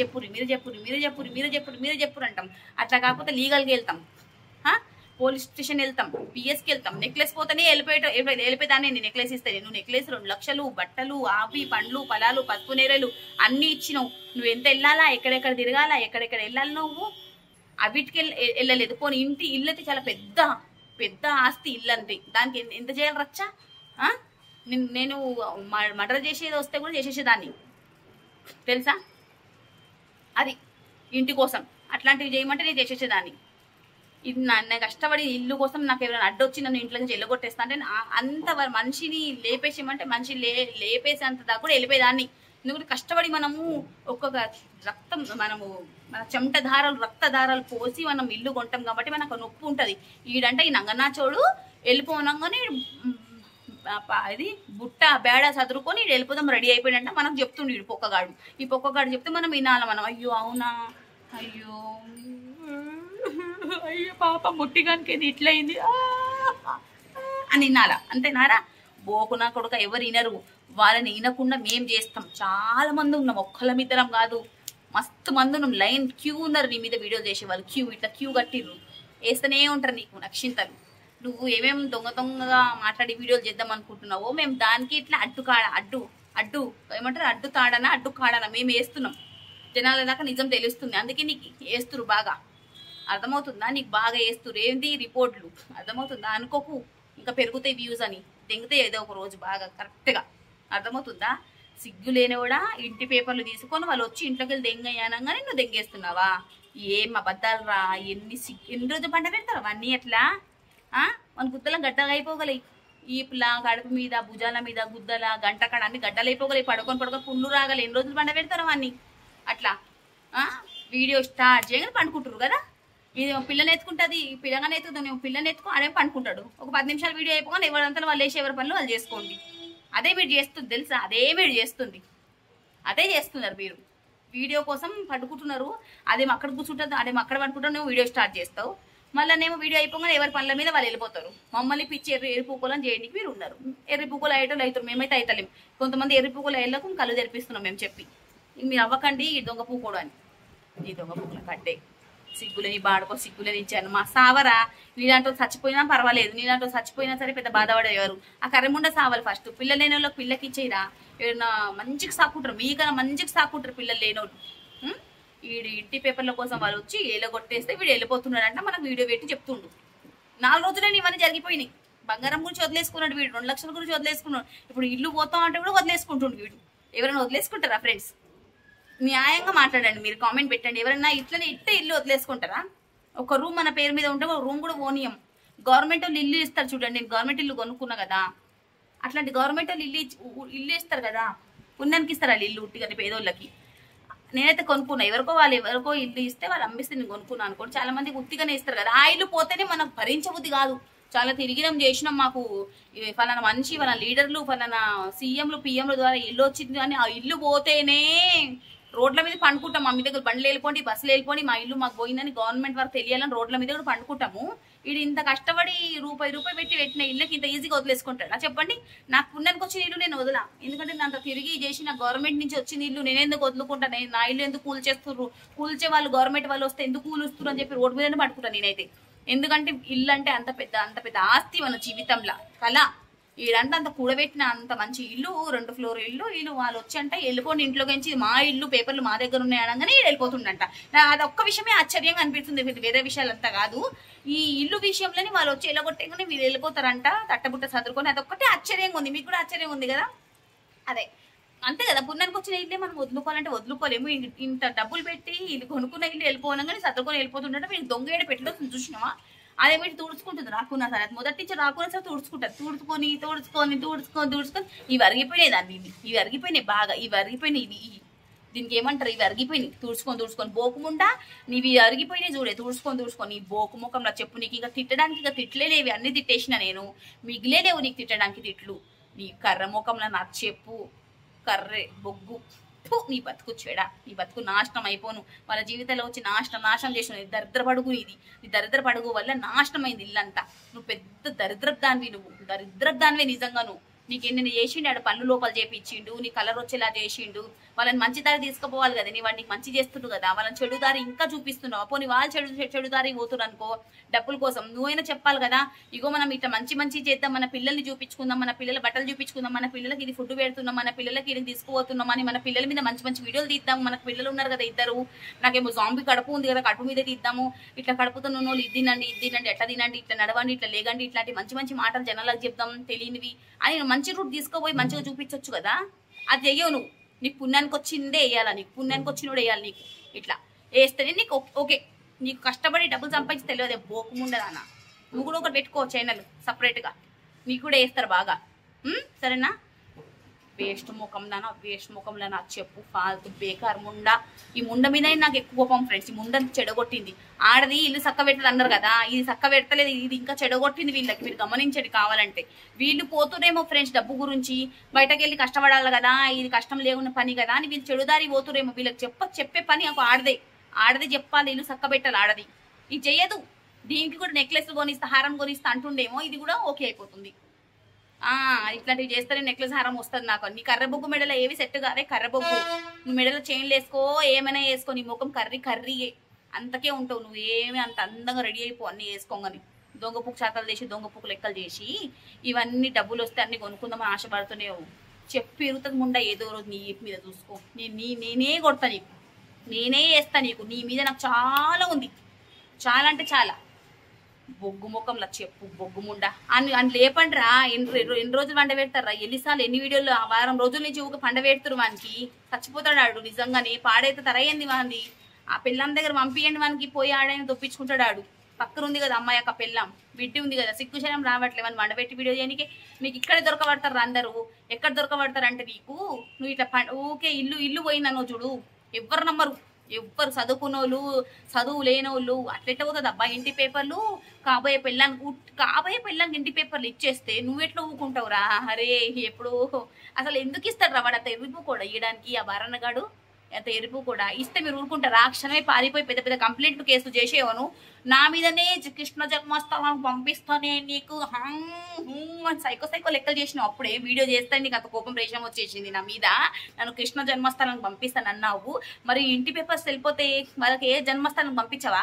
చెప్పురు అంటాం. అట్లా కాకపోతే లీగల్గా వెళ్తాం, పోలీస్ స్టేషన్ వెళ్తాం, పిఎస్కి వెళ్తాం. నెక్లెస్ పోతేనే వెళ్ళిపోయేదాన్ని. నేను నెక్లెస్ ఇస్తాను. నువ్వు నెక్లెస్ 2 లక్షలు, బట్టలు, ఆవి, పండ్లు, ఫలాలు, పసుపు నేరలు అన్ని ఇచ్చినావు. నువ్వు ఎంత వెళ్ళాలా, ఎక్కడెక్కడ తిరగాలా, ఎక్కడెక్కడ వెళ్ళాలి, నువ్వు అవిటికి వెళ్ళలేదు. పోనీ ఇల్లు అయితే చాలా పెద్ద ఆస్తి ఇల్లు అంతే. దానికి ఎంత చేయాలి రచ్చా? నేను మర్డర్ చేసేది వస్తే కూడా చేసేసేదాన్ని తెలుసా? అది ఇంటి కోసం అట్లాంటివి చేయమంటే నేను చేసేసేదాన్ని. ఇది నా కష్టపడి ఇల్లు కోసం నాకు ఎవరైనా అడ్డొచ్చి నన్ను ఇంట్లో నుంచి వెళ్ళగొట్టేస్తా అంటే అంత మనిషిని లేపేసేమంటే మనిషి లేపేసేంత దాకా కూడా వెళ్ళిపోయేదాన్ని. ఎందుకంటే కష్టపడి మనము ఒక్కొక్క మన రక్తధారాలు పోసి మనం ఇల్లు కొంటాం కాబట్టి మనకు నొప్పి ఉంటుంది. ఈడంటే ఈ నంగనాచోడు వెళ్ళిపోనంగానే ఇది బుట్ట బేడ చదురుకొని వెళ్ళిపోదాం రెడీ అయిపోయాడంటే మనకు చెప్తుండే ఈ పొక్కగాడు చెప్తే మనం వినాలి. మనం అయ్యో అవునా, అయ్యో పాప ముట్టిగానికి ఇది ఇట్లయింది అని వినాలా. అంతేనారా? బోకునా కొడుక ఎవరు వినరు. వాళ్ళని వినకుండా మేం చేస్తాం. చాలా మంది ఉన్నాం, ఒక్కళ్ళమిద్దరం కాదు, మస్తు మంది ఉన్నాం. లైన్ క్యూ ఉన్నారు నీ మీద వీడియోలు చేసే వాళ్ళు. క్యూ కట్టిర్రు. వేస్తూనే ఉంటారు నీకు నక్షింతలు. నువ్వు ఏమేమి దొంగ దొంగగా మాట్లాడి వీడియోలు చేద్దాం అనుకుంటున్నావో మేము దానికి ఇట్లా అడ్డు ఏమంటారు, అడ్డు తాడనా అడ్డు కాడనా మేము వేస్తున్నాం. జనాల దాకా నిజం తెలుస్తుంది, అందుకే నీకు వేస్తురు బాగా. అర్థమవుతుందా? నీకు బాగా వేస్తురు. ఏంది రిపోర్ట్లు అర్థమవుతుందా? అనుకోకు ఇంకా పెరుగుతాయి వ్యూస్ అని, దెంగితే ఏదో ఒక రోజు బాగా కరెక్ట్గా. అర్థమవుతుందా? సిగ్గు లేని కూడా ఇంటి పేపర్లు తీసుకొని వాళ్ళు వచ్చి ఇంట్లోకి వెళ్ళి దెంగయ్యానంగానే నువ్వు దెంగేస్తున్నావా? ఏం అబద్ధాలు రా. ఎన్ని రోజులు పంట పెడతారు అవన్నీ ఎట్లా? మన గుద్దల గడ్డగా అయిపోగలయి. ఈపుల కడుపు మీద భుజాల మీద గుద్దల గంట కడ అన్ని గడ్డలు అయిపోగలయి. పడుకొని పుండ్లు రాగలి. ఎన్ని రోజులు పంట పెడతారు అవన్నీ అట్లా. వీడియో స్టార్ట్ చేయగానే పండుకుంటారు కదా. ఇది పిల్లని ఎత్తుకుంటుంది, పిల్లగానే ఎత్తుకుంటాం. నేను పిల్లని ఎత్తుకో ఆడే పండుకుంటాడు. ఒక 10 నిమిషాలు వీడియో అయిపోగానే ఎవరంతా వాళ్ళు వేసి ఎవరి పనులు వాళ్ళు చేసుకోండి. అదే మీరు చేస్తుంది తెలుసా? అదే మీరు చేస్తుంది, అదే చేస్తున్నారు మీరు. వీడియో కోసం పడుకుంటున్నారు. అదేమో అక్కడ కూర్చుంటుంది, అదేమో అక్కడ పడుకుంటారు. నువ్వు వీడియో స్టార్ట్ చేస్తావు, మళ్ళీ నేమో వీడియో అయిపోగానే ఎవరి పనుల మీద వాళ్ళు వెళ్ళిపోతారు. మమ్మల్ని పిచ్చి ఎర్రి పూకోలని చేయడానికి మీరు ఉన్నారు. ఎర్రి పూకోలు అయ్యేటోళ్ళు అవుతారు, మేమైతే అవుతలేం. కొంతమంది ఎర్రి పూకోలు అయ్యేళ్ళకు కళ్ళు తెరిపిస్తున్నాం మేము చెప్పి. మీరు అవ్వకండి ఈ దొంగ పూకోడు అని. ఈ దొంగ పూకుల కట్టే సిగ్గులని బాడుకో, సిగ్గులని ఇచ్చాను మా సావరా. నీలాంటి చచ్చిపోయినా పర్వాలేదు, నీలాంటి చచ్చిపోయినా సరే పెద్ద బాధపడేవారు. ఆ కర్రముండ సావాలి ఫస్ట్. పిల్లలు లేని వాళ్ళకి పిల్లకి ఇచ్చేయరా. ఏదైనా మంచిగా సాకుంటారు, మీకన్నా మంచిగా సాకుంటారు పిల్లలు లేనోళ్ళు. వీడు ఇంటి పేపర్ల కోసం వాళ్ళు వచ్చి ఏలో కొట్టేస్తే వీడు వెళ్ళిపోతున్నాడంట. మనకు వీడియో పెట్టి చెప్తుండు. 4 రోజులే ఇవన్నీ జరిగిపోయినాయి. బంగారం గురించి వదిలేసుకున్నాడు వీడు, 2 లక్షల గురించి వదిలేసుకున్నాడు. ఇప్పుడు ఇల్లు పోతాం అంటే కూడా వదిలేసుకుంటుండు వీడు. ఎవరైనా వదిలేసుకుంటారా ఫ్రెండ్స్? న్యాయంగా మాట్లాడండి, మీరు కామెంట్ పెట్టండి. ఎవరైనా ఇట్లనే ఇల్లు వదిలేసుకుంటారా? ఒక రూమ్ మన పేరు మీద ఉంటే ఒక రూమ్ కూడా ఓనియం. గవర్నమెంట్ వాళ్ళు ఇల్లు ఇస్తారు చూడండి. నేను గవర్నమెంట్ ఇల్లు కొనుక్కున్నా కదా, అట్లాంటి గవర్నమెంట్ వాళ్ళు ఇల్లు ఇస్తారు కదా. పుణ్యానికి ఇస్తారు వాళ్ళు ఇల్లు ఉట్టిగా పేదోళ్ళకి. నేనైతే కొనుక్కున్నా. ఎవరికో ఇల్లు ఇస్తే వాళ్ళు అమ్మిస్తే నేను కొనుక్కున్నాను అనుకోండి. చాలా మంది ఉత్తిగానే ఇస్తారు కదా. ఆ ఇల్లు పోతేనే మనకు భరించబుద్ధి కాదు. చాలా తిరిగినాం చేసినాం. మాకు ఫలానా మనిషి, ఫలానా లీడర్లు, ఫలానా సీఎంలు పిఎంల ద్వారా ఇల్లు వచ్చింది అని ఆ ఇల్లు పోతేనే రోడ్ల మీద పండుకుంటాం. మా మీ దగ్గర బండ్లు వెళ్ళిపోండి, బస్సులు వెళ్ళిపోండి, మా ఇల్లు మాకు పోయిందని గవర్నమెంట్ వరకు తెలియాలని రోడ్ల మీద కూడా పండుకుంటాము. ఇది ఇంత కష్టపడి రూపాయి పెట్టిన ఇళ్ళకి ఇంత ఈజీగా వదిలేసుకుంటాడా చెప్పండి? నాకు పుణ్యానికి వచ్చిన ఇల్లు నేను వదలా. ఎందుకంటే నాకు తిరిగి చేసి నా గవర్నమెంట్ నుంచి వచ్చిన ఇల్లు నేను ఎందుకు వదులుకుంటాను? నా ఇల్లు ఎందుకు కూల్చేస్తున్నారు? కూల్చే వాళ్ళు గవర్నమెంట్ వాళ్ళు వస్తే ఎందుకు కూలుస్తున్నారు అని చెప్పి రోడ్డు మీదనే పట్టుకుంటాను నేనైతే. ఎందుకంటే ఇల్లు అంటే అంత పెద్ద ఆస్తి మన జీవితంలో కళ. ఈడంటే అంత కూడబెట్టిన అంత మంచి ఇల్లు, 2 ఫ్లోర్ ఇల్లు వాళ్ళు వచ్చి అంటే వెళ్ళిపోండి ఇంట్లోకి. మా ఇల్లు పేపర్లు మా దగ్గర ఉన్నాయి అనగానే వెళ్ళిపోతుండంట. అది ఒక్క విషయమే ఆశ్చర్యంగా అనిపిస్తుంది, వేరే విషయాలంతా కాదు. ఈ ఇల్లు విషయంలోనే వాళ్ళు వచ్చి వెళ్ళగొట్టేగానే వీళ్ళు వెళ్ళిపోతారంట తట్టబుట్ట చదువుకొని. అదొక్కటే ఆశ్చర్యంగా ఉంది. మీకు కూడా ఆశ్చర్యంగా ఉంది కదా? అదే అంతే కదా. పుణ్యానికి వచ్చిన ఇల్లే మనం వదులుకోవాలంటే వదులుకోలేము. ఇంత డబ్బులు పెట్టి ఇల్లు కొనుక్కున్న ఇల్లు వెళ్ళిపోనగానే సర్దుకొని వెళ్ళిపోతుంటే మీరు దొంగ ఏడ పెట్టడం చూసినావా? అదే మీరు తుడుచుకుంటుంది రాకున్నా సరే. అది మొదటి నుంచి రాకున్నా సరే తుడుచుకుంటారు. తుడుచుకొని ఇవి అరిగిపోయినాయి. ఇవి అరిగిపోయినాయి బాగా. ఇవి అరిగిపోయినాయి. దీనికి ఏమంటారు? ఇవి అరిగిపోయినాయి. తుడుచుకొని బోకుముండా నీవి అరిగిపోయినాయి చూడే. తుడుచుకొని ఈ బోకు ముఖంలో చెప్పు. నీకు ఇక తిట్టడానికి ఇక తిట్లేలేవి, అన్ని తిట్టేసిన నేను. మిగిలేలేవు నీకు తిట్టడానికి తిట్లు. నీ కర్ర ముఖంలో నాకు చెప్పు, కర్రే బొగ్గు. నీ బతుకు చెడా, నీ బతుకు నాశనం అయిపోను. వాళ్ళ జీవితంలో వచ్చి నాశనం చేసిన దరిద్ర పడుగు ఇది. నీ దరిద్ర పడుగు వల్ల నాశనమైంది ఇల్లంతా. నువ్వు పెద్ద దరిద్రపు దానివే నిజంగా. నీకు ఎన్ని చేసిండు, ఆడ పళ్ళు లోపల చేపించిండు, నీ కలర్ వచ్చేలా చేసిండు. వాళ్ళని మంచి దారి తీసుకుపోవాలి కదా. నీ వాడికి మంచి చేస్తుండు కదా, వాళ్ళని చెడు దారి ఇంకా చూపిస్తున్నావు. పోనీ వాళ్ళు చెడు దారి పోతున్నారు అనుకో డబ్బుల కోసం. నువ్వైనా చెప్పాలి కదా, ఇగో మనం ఇట్లా మంచి చేద్దాం, మన పిల్లల్ని చూపించుకుందాం, మన పిల్లల బట్టలు చూపించుకుందాం, మన పిల్లలకి ఇది ఫుడ్ పెడుతున్నాం, మన పిల్లలకి ఇది తీసుకుపోతున్నాం అని మన పిల్లల మీద మంచి వీడియోలు తీద్దాం. మనకు పిల్లలు ఉన్నారు కదా 2. నాకేమో జాంబీ కడుపు ఉంది కదా, కడుపు మీద తీద్దాము. ఇట్లా కడుపుతో వాళ్ళు ఇది తినండి ఎట్లా తినండి, ఇట్లా నడవండి, ఇట్లా లేగండి, ఇట్లాంటి మంచి మాటలు జనాలకు చెప్దాం తెలియనివి అని మంచి రూట్ తీసుకుపోయి మంచిగా చూపించవచ్చు కదా. అది చెయ్యవు నువ్వు. నీకు పుణ్యానికి వచ్చిందే వేయాలా, నీకు పుణ్యానికి వచ్చినోడు వేయాలి. నీకు ఇట్లా వేస్తేనే నీకు ఓకే. నీకు కష్టపడి డబ్బులు సంపాదించి తెలియదే బోకుముండదానా. నువ్వు కూడా ఒకటి పెట్టుకో ఛానల్ సపరేట్గా, నీకు కూడా వేస్తారు బాగా. సరేనా? వేస్ట్ ముఖంలో నాకు చెప్పు. ఫాల్తు బేకార్ ముండా. ఈ ముండ మీద నాకు ఎక్కువ కోపం ఫ్రెండ్స్. ఈ ముండ చెడగొట్టింది. ఆడది ఇల్లు చక్క పెట్టదు అన్నారు కదా, ఇది చక్క పెడతలేదు. ఇది ఇంకా చెడగొట్టింది వీళ్ళకి. మీరు గమనించండి కావాలంటే. వీళ్ళు పోతురేమో ఫ్రెండ్స్ డబ్బు గురించి, బయటకు వెళ్ళి కష్టపడాలి కదా, ఇది కష్టం లేకున్న పని కదా అని వీళ్ళు చెడుదారి పోతురేమో. వీళ్ళకి చెప్పే పని ఒక ఆడదే చెప్పాలి. ఇల్లు చక్క పెట్టాలి ఆడది. ఇది చెయ్యదు. దీనికి కూడా నెక్లెస్ కొనిస్తా, హారం కొనిస్తా అంటుండేమో. ఇది కూడా ఓకే అయిపోతుంది. ఇట్లాంటివి చేస్తేనే నెక్లెస్ హారం వస్తుంది నాకు. నీ కర్రబొగ్గు మెడలో ఏవి సెట్ కాదే. కర్రబొగ్గు నువ్వు మెడలో చైన్లు వేసుకో, ఏమైనా వేసుకో, నీ ముఖం కర్రీ అంతకే ఉంటావు నువ్వు. ఏమి అంత అందంగా రెడీ అయిపో అన్నీ వేసుకోగాని. దొంగ పుక్కు చేతలు చేసి దొంగ పుక్కు లెక్కలు చేసి ఇవన్నీ డబ్బులు వస్తే అన్ని కొనుక్కుందామని ఆశపడుతున్నావు. చెప్పి ఇరుగుతుంది ముండా ఏదో రోజు నీ మీద చూసుకో. నేనే కొడతా నీకు, నేనే వేస్తా నీకు. నీ మీద నాకు చాలా ఉంది, చాలా అంటే చాలా. బొగ్గు ముఖంలా చెప్పు బొగ్గు ముండా అని లేపండి రా. ఎన్ని రోజులు పండ పెడతారా? ఎన్నిసార్లు ఎన్ని వీడియోలు వారం రోజుల నుంచి ఊక పండ పెడుతురు వానికి. చచ్చిపోతాడు ఆడు నిజంగానే. పాడైతే తరయ్యింది వాంది. ఆ పిల్లం దగ్గర పంపియండి వానికి, పోయి ఆడైనా దొప్పించుకుంటాడు ఆడు. పక్కన ఉంది కదా అమ్మాయి యొక్క పిల్లం, బిడ్డి ఉంది కదా, సిగ్గుశనం రావట్లే అని వండబెట్టి వీడియో చేయడానికి. మీకు ఇక్కడే దొరకబడతారు అందరూ. ఎక్కడ దొరకబడతారు అంటే నీకు నువ్వు ఇట్లా ఊకే ఇల్లు పోయిందనో చూడు, ఎవ్వరు నమ్మరు. ఎవ్వరు చదువుకున్నోళ్ళు చదువు లేనోళ్ళు అట్లెట్లా పోతుంది అబ్బా. ఇంటి పేపర్లు కాబోయే పెళ్ళానికి ఇంటి పేపర్లు ఇచ్చేస్తే నువ్వెట్లా ఊకుంటావురా? అరే ఎప్పుడు అసలు ఎందుకు ఇస్తాడు రా వాడు అంత ఎరుపు కూడా ఇవ్వడానికి? ఆ భరణగాడు అంత ఎరుపు కూడా ఇస్తే మీరు ఊరుకుంటారా? ఆ క్షణమే పారిపోయి పెద్ద పెద్ద కంప్లైంట్లు కేసులు చేసేవాను. నా మీదనే కృష్ణ జన్మస్థలం పంపిస్తానే నీకు అని సైకో లెక్కలు చేసినావు. అప్పుడే వీడియో చేస్తే నీకు అంత కోపం రేషం వచ్చేసింది నా మీద. నన్ను కృష్ణ జన్మస్థలం పంపిస్తాను అన్నావు. మరి ఇంటి పేపర్స్ వెళ్ళిపోతే వాళ్ళకి ఏ జన్మస్థలం పంపించవా?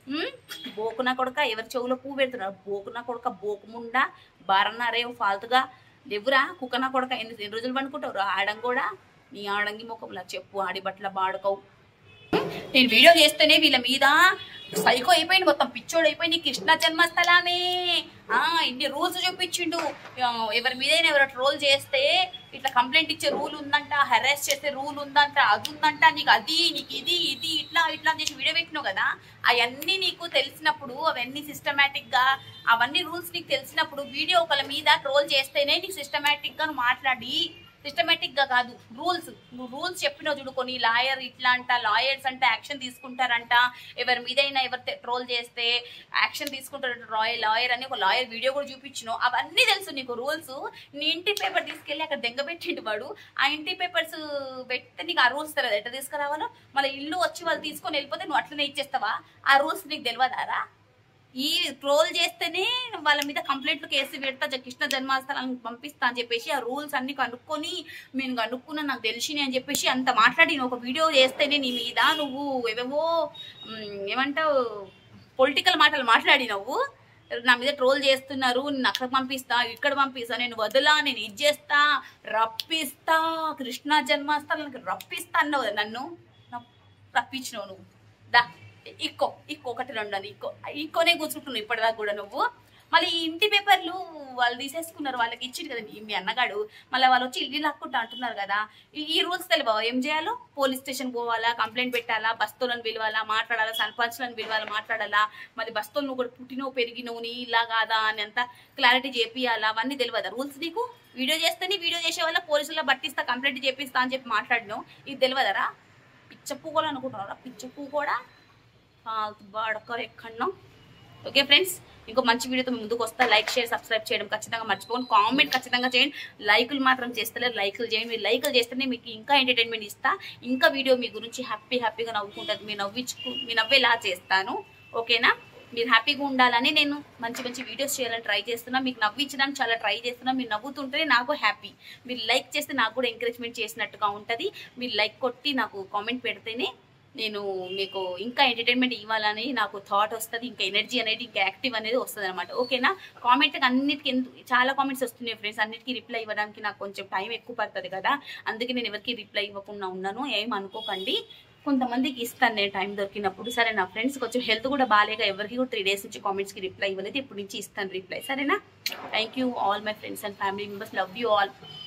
బోకునా కొడక ఎవరి చెవులో పువ్వు పెడుతున్నారు? బోకునా కొడక బోకుముండా బారన్నారే ఫాల్తుగా లేవురా. కుక్కనా కొడక ఎన్ని రోజులు పండుకుంటావు ఆడం కూడా. నీ ఆడంగి ముఖంలా చెప్పు ఆడి బట్టల బాడుకోవు. నేను వీడియో చేస్తేనే వీళ్ళ మీద సైకో అయిపోయింది, మొత్తం పిచ్చోడు అయిపోయింది. కృష్ణ జన్మస్థలాన్ని ఇన్ని రూల్స్ చూపించిండు. ఎవరి మీదైనా ఎవరు ట్రోల్ చేస్తే ఇట్లా కంప్లైంట్ ఇచ్చే రూల్ ఉందంట, హెరాస్ చేసే రూల్ ఉందంట, అది ఉందంట, నీకు అది నీకు ఇది ఇట్లా అని చేసి వీడియో పెట్టినావు కదా. అవన్నీ నీకు తెలిసినప్పుడు, అవన్నీ సిస్టమేటిక్ గా అవన్నీ రూల్స్ నీకు తెలిసినప్పుడు వీడియో ఒకళ్ళ మీద ట్రోల్ చేస్తేనే నీకు సిస్టమేటిక్ గా మాట్లాడి, సిస్టమేటిక్ గా కాదు రూల్స్. నువ్వు రూల్స్ చెప్పినావు చూడు కొన్ని. లాయర్ ఇట్లా అంట, లాయర్స్ అంటే యాక్షన్ తీసుకుంటారంట, ఎవరి మీదైనా ఎవరు ట్రోల్ చేస్తే యాక్షన్ తీసుకుంటారంట. లాయర్ అని ఒక లాయర్ వీడియో కూడా చూపించినావు. అవన్నీ తెలుసు నీకు రూల్స్. నీ ఇంటి పేపర్ తీసుకెళ్ళి అక్కడ దెంగబెట్టిండు వాడు. ఆ ఇంటి పేపర్స్ పెడితే నీకు ఆ రూల్స్ తెలియదు ఎట్లా తీసుకురావాలో. మళ్ళీ ఇల్లు వచ్చి వాళ్ళు తీసుకొని వెళ్ళిపోతే నువ్వు అట్లనే ఇచ్చేస్తావా? ఆ రూల్స్ నీకు తెలియదారా? ఈ ట్రోల్ చేస్తేనే వాళ్ళ మీద కంప్లైంట్లు కేసు పెడతా, కృష్ణ జన్మస్థలానికి పంపిస్తా అని చెప్పేసి ఆ రూల్స్ అన్ని కనుక్కొని నేను కనుక్కున్నా, నాకు తెలిసినాయి అని చెప్పేసి అంత మాట్లాడి ఒక వీడియో చేస్తేనే నీ మీద నువ్వు ఏవేవో ఏమంటావు పొలిటికల్ మాటలు మాట్లాడినవు. నా మీద ట్రోల్ చేస్తున్నారు, నేను అక్కడ పంపిస్తా, ఇక్కడ పంపిస్తా, నేను వదలా, నేను ఇది చేస్తా, రప్పిస్తా, కృష్ణ జన్మస్థలానికి రప్పిస్తా అన్నావు. నన్ను రప్పించినావు నువ్వు. దా ఒకటి రెండు అని ఇంకోనే కూర్చుంటున్నావు ఇప్పటిదాకా కూడా నువ్వు. మళ్ళీ ఈ ఇంటి పేపర్లు వాళ్ళు తీసేసుకున్నారు, వాళ్ళకి ఇచ్చింది కదా మీ అన్నగాడు. మళ్ళీ వాళ్ళు వచ్చి ఇల్లు లాక్కుంటా అంటున్నారు కదా. ఈ రూల్స్ తెలియవా? ఏం చేయాలో? పోలీస్ స్టేషన్ పోవాలా, కంప్లైంట్ పెట్టాలా, బస్తోలను పిలవాలా, మాట్లాడాలా, సర్పంచ్లను పిలవాలా, మాట్లాడాలా. మరి బస్తోలు నువ్వు కూడా పుట్టినవు పెరిగినవు, నీ ఇలా కాదా అని అంత క్లారిటీ చేపియాలా, అవన్నీ తెలియదా రూల్స్ నీకు? వీడియో చేస్తేనే వీడియో చేసే వల్ల పోలీసుల్లో పట్టిస్తా, కంప్లైంట్ చేపిస్తా అని చెప్పి మాట్లాడినావు. ఇది తెలియదరా? పిచ్చప్పు కూడా అనుకుంటున్నారా? పిచ్చప్పు కూడా బాడక ఎక్కడో. ఓకే ఫ్రెండ్స్, ఇంకో మంచి వీడియోతో ముందుకు వస్తా. లైక్ షేర్ సబ్స్క్రైబ్ చేయడం ఖచ్చితంగా మర్చిపోండి. కామెంట్ ఖచ్చితంగా చేయండి. లైకులు మాత్రం చేస్తలేరు, లైకులు చేయండి. మీరు లైకులు చేస్తేనే మీకు ఇంకా ఎంటర్టైన్మెంట్ ఇస్తా, ఇంకా వీడియో మీ గురించి హ్యాపీగా నవ్వుకుంటుంది, మీ నవ్వేలా చేస్తాను. ఓకేనా? మీరు హ్యాపీగా ఉండాలని నేను మంచి వీడియోస్ చేయాలని ట్రై చేస్తున్నా. మీకు నవ్వించడానికి చాలా ట్రై చేస్తున్నా. మీరు నవ్వుతుంటేనే నాకు హ్యాపీ. మీరు లైక్ చేస్తే నాకు కూడా ఎంకరేజ్మెంట్ చేసినట్టుగా ఉంటుంది. మీరు లైక్ కొట్టి నాకు కామెంట్ పెడితేనే నేను మీకు ఇంకా ఎంటర్టైన్మెంట్ ఇవ్వాలని నాకు థాట్ వస్తుంది, ఇంకా ఎనర్జీ అనేది, ఇంకా యాక్టివ్ అనేది వస్తుంది అనమాట. ఓకేనా? కామెంట్ అన్నిటికీ చాలా కామెంట్స్ వస్తున్నాయి ఫ్రెండ్స్. అన్నిటికీ రిప్లై ఇవ్వడానికి నాకు కొంచెం టైం ఎక్కువ పడుతుంది కదా, అందుకే నేను ఎవరికి రిప్లై ఇవ్వకుండా ఉన్నాను. ఏం అనుకోకండి, కొంతమందికి ఇస్తాను నేను టైం దొరికినప్పుడు. సరే నా ఫ్రెండ్స్ కొంచెం హెల్త్ కూడా బాగాలేక ఎవరికి కూడా 3 days నుంచి కామెంట్స్కి రిప్లై ఇవ్వలేదు. ఇప్పటి నుంచి ఇస్తాను రిప్లై. సరేనా? Thank you all my friends and family members. Love you all.